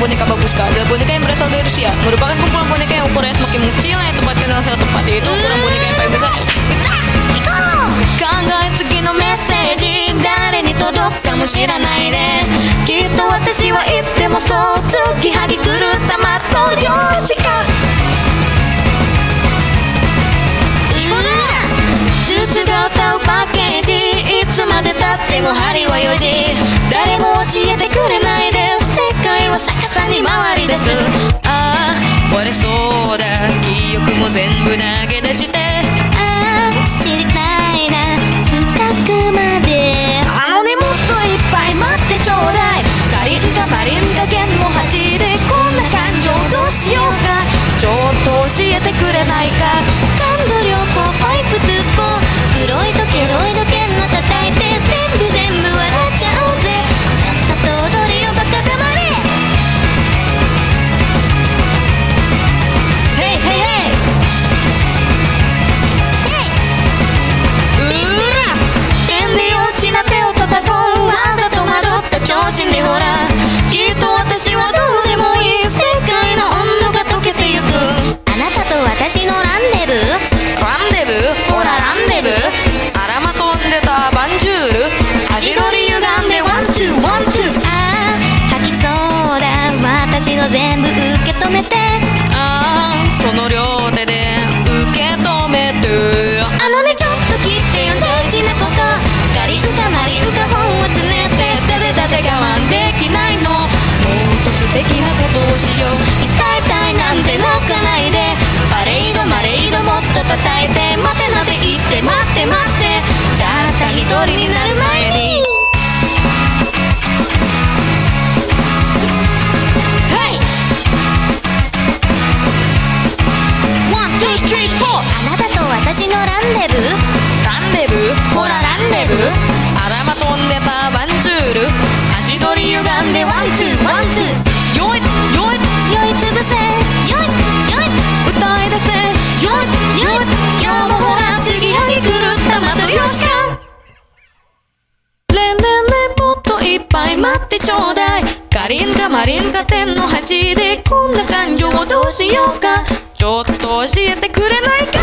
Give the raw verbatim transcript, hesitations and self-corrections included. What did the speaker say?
boneka bagus kah adalah boneka yang berasal dari Rusia. Merupakan kumpulan boneka yang ukurannya semakin mengecil yang tepat kenal saya tepat, yaitu ukuran boneka yang paling besar. Kangai tsugi no message誰に届くかも知らないで、きっと私はいつでもそう突きはぎ狂ったまっとう上司か。筒が歌うパッケージ、いつまでたっても針はよじ、誰も教えてくれないです、世界は逆さに回りです。ああ割れそうだ、記憶も全部投げ出して、ああ知りたいな深くまで、あのねもっといっぱい待ってちょうだい、カリンカマリンカ弦の端でこんな感情どうしようか、ちょっと教えてくれないか、感度良好ファイブトゥフォー、黒いとケロイド弦の叩いて全部全部笑っちゃおうぜ、さっさと踊りよバカ黙れ。ヘイヘイヘイうーら点で落ちな手を叩こう、わざと惑った調子でほら、きっと私はどうでもいい、世界の温度が溶けてゆく、あなたと私のランデブー、ランデブーほらランデブー、あらま飛んでたバンジュール、足取り歪んでワンツーワンツー、ああ吐きそうだ私の全部受け止めて、ああその両手で受け止めて、あのねちょっと聞いてよ大事なこと、カリンカマリンカ本をつねって手で立て我慢できないの、もっと素敵なことをしよう、痛い痛いなんて泣かないで、パレードマレードもっと叩いて、待てなて言って待って待って、たった一人になる前にヘイワンツースリーフォー、あなたと私のランデブー、ランデブーほらランデブー、あらま飛んでたバンジュール、足取り歪んでワンツーワンツー、よいよいよいつぶせよいよい歌い出せよいよい、今日もほら次はぎ狂った窓よしか、レンレンレンもっといっぱい待ってちょうだい、カリンカマリンカ点の端でこんな感情をどうしようか、ちょっと教えてくれないか。